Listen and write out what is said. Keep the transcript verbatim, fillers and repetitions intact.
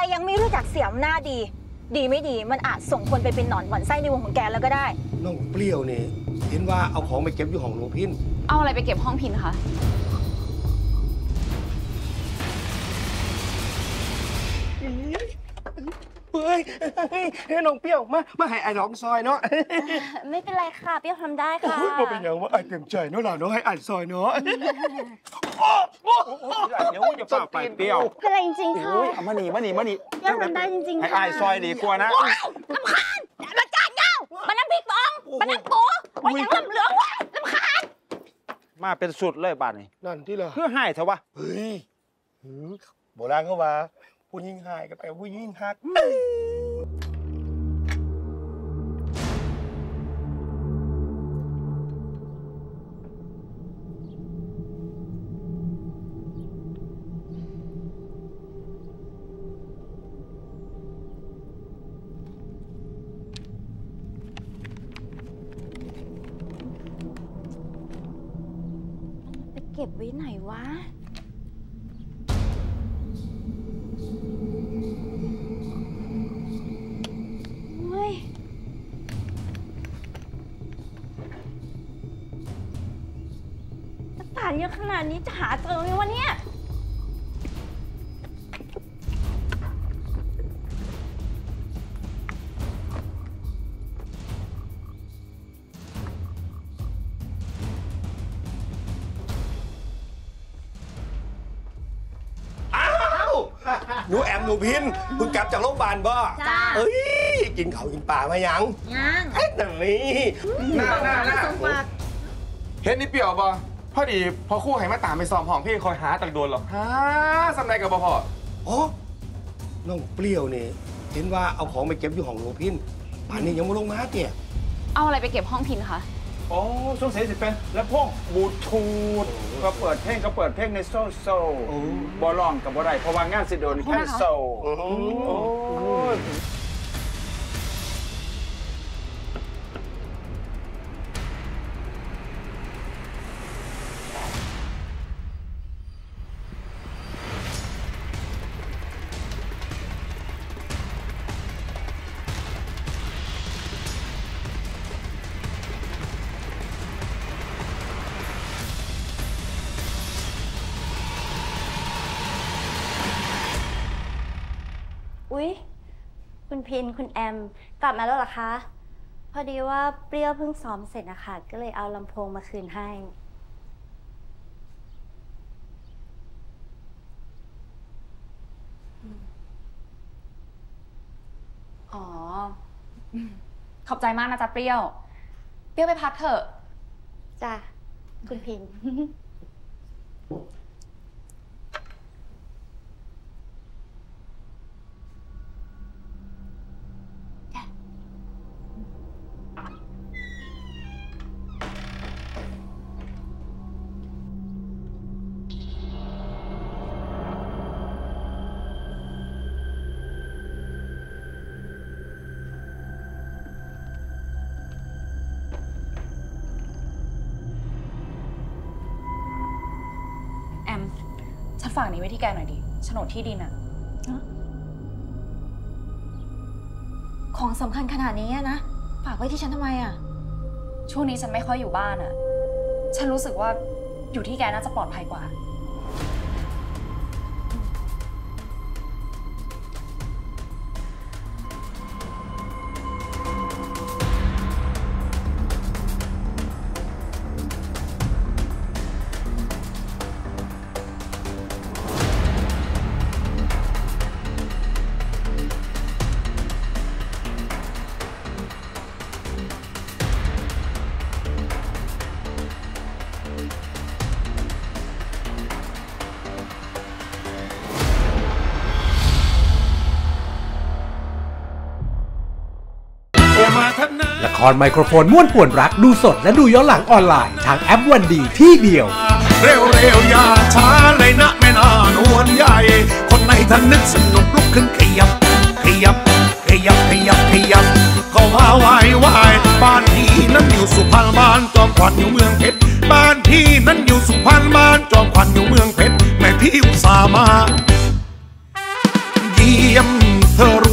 ยังไม่รู้จักเสียมหน้าดีดีไม่ดีมันอาจส่งคนไปเป็นหนอนหวันไส้ในวงของแกแล้วก็ได้น้องเปรี้ยวนี่เห็นว่าเอาของไปเก็บอยู่ห้องหลวงพินเอาอะไรไปเก็บห้องพินคะเฮ้ยเฮ้ยน้องเปรี้ยวมามาให้ไอ้ร้องซอยเนาะไม่เป็นไรค่ะเปรี้ยวทำได้ค่ะมาเป็นอย่างว่าไอ้เต็มใจเนาะล่ะเนาะให้ไอ้ซอยเนาะเดี๋ยวจะฝ่าไปเปรี้ยวอะไรจริงๆค่ะเอามาหนีมาหนีมาหนีเปรี้ยวทำได้จริงๆให้ไอ้ซอยดีกว่านะลำคาญมันจานเงามันน้ำพริกบองมันน้ำปูมันยังลำเหลืองวะลำคาญมาเป็นสุดเลยบ้านนี้นั่นที่เหรอเพื่อให้เถอะวะเฮ้ยโบราณเขาว่าผู้ยิ่งหายก็แปลว่าผู้ยิ่งหักไปเก็บไว้ไหนวะป่านเยอะขนาดนี้จะหาเจอไหมวะเนี่ยหนูแอมหนูพินคุณกลับจากโรงพยาบาลบ่จ้าเอ้ยกินเขากินปลามายังยังเอ๊ะนั่นนี่น่าน่าน่าเห็นนี่เปรี้ยวบ่พอดีพอคู่ให้มาตามไปซ้อมห้องพี่คอยหาตักโดนหรอฮะสำไรกับบ่พออ๋อน้องเปรี้ยวนี่เห็นว่าเอาของไปเก็บอยู่ห้องหลวงพินป่านนี้ยังไม่ลงมาเตี่ยเอาอะไรไปเก็บห้องพินคะโอ้ช่วงเสียสิเป็นแล้วพวกบูทูธก็เปิดเพลงก็เปิดเพลงในโซโซบอลองกับบ่ได้เพราะว่างานสิโดนแค่โซอุ๊ยคุณพินคุณแอมกลับมาแล้วเหรอคะพอดีว่าเปรี้ยวเพิ่งซ้อมเสร็จนะคะก็เลยเอาลำโพงมาคืนให้อ๋อขอบใจมากนะจ๊ะเปรี้ยวเปรี้ยวไปพักเถอะจ้ะคุณพินฉันฝากนี้ไว้ที่แกหน่อยดิโฉนดที่ดินอะของสำคัญขนาดนี้นะฝากไว้ที่ฉันทำไมอะช่วงนี้ฉันไม่ค่อยอยู่บ้านอะฉันรู้สึกว่าอยู่ที่แกน่าจะปลอดภัยกว่าละครไมโครโฟนม่วนป่วนรักดูสดและดูย้อนหลังออนไลน์ทางแอปวันดีที่เดียวเร็วเร็วอย่าช้าเลยนะแม่นานวลใหญ่คนในท่านนึกสนุกลุกขึ้นขยับขยับขยับขยับขยับเข้ามาวายวายบ้านพี่นั้นอยู่สุพรรณบ้านจอมขวัญอยู่เมืองเพชรบ้านพี่นั้นอยู่สุพรรณบ้านจอมขวัญอยู่เมืองเพชรแม่พี่อุตส่าห์มาเยี่ยมเธอรู้